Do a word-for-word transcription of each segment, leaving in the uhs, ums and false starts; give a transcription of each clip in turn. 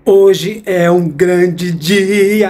Hoje é um grande dia!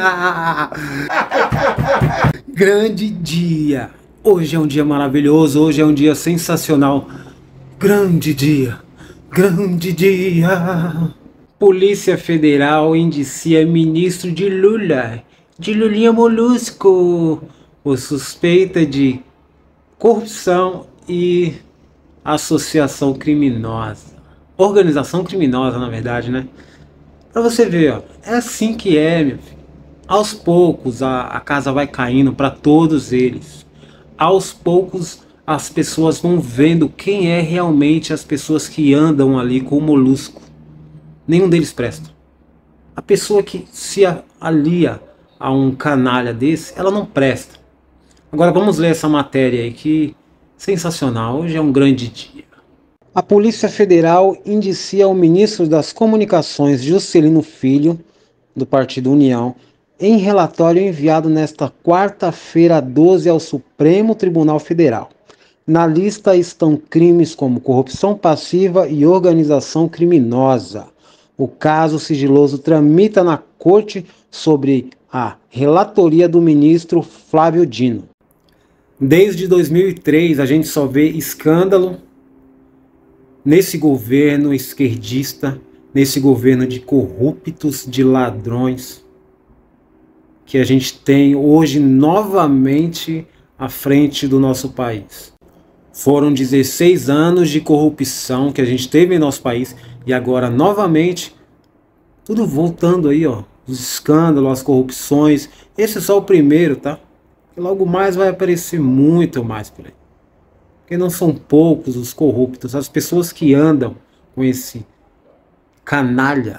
Grande dia! Hoje é um dia maravilhoso, hoje é um dia sensacional. Grande dia! Grande dia! Polícia Federal indicia ministro de Lula, de Lulinha Molusco, por suspeita de corrupção e associação criminosa. Organização criminosa, na verdade, né? Pra você ver, ó, é assim que é, meu filho. Aos poucos a, a casa vai caindo para todos eles. Aos poucos as pessoas vão vendo quem é realmente as pessoas que andam ali com o Molusco. Nenhum deles presta. A pessoa que se alia a um canalha desse, ela não presta. Agora vamos ler essa matéria aí que sensacional. Hoje é um grande dia. A Polícia Federal indicia o ministro das Comunicações, Juscelino Filho, do Partido União, em relatório enviado nesta quarta-feira, doze, ao Supremo Tribunal Federal. Na lista estão crimes como corrupção passiva e organização criminosa. O caso sigiloso tramita na Corte sobre a relatoria do ministro Flávio Dino. Desde dois mil e três a gente só vê escândalo nesse governo esquerdista, nesse governo de corruptos, de ladrões, que a gente tem hoje novamente à frente do nosso país. Foram dezesseis anos de corrupção que a gente teve em nosso país e agora novamente tudo voltando aí, ó, os escândalos, as corrupções. Esse é só o primeiro, tá? E logo mais vai aparecer muito mais por aí. Porque não são poucos os corruptos, as pessoas que andam com esse canalha.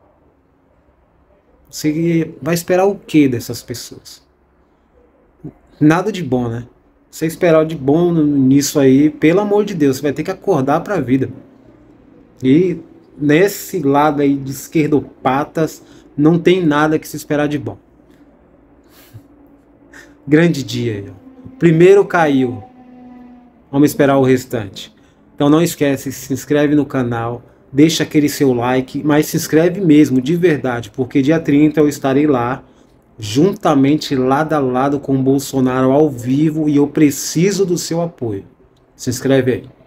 Você vai esperar o que dessas pessoas? Nada de bom, né? Você esperar de bom nisso aí, pelo amor de Deus, você vai ter que acordar para a vida. E nesse lado aí de esquerdopatas, não tem nada que se esperar de bom. Grande dia aí, ó. Primeiro caiu. Vamos esperar o restante. Então não esquece, se inscreve no canal, deixa aquele seu like, mas se inscreve mesmo, de verdade, porque dia trinta eu estarei lá, juntamente lado a lado com o Bolsonaro ao vivo e eu preciso do seu apoio. Se inscreve aí.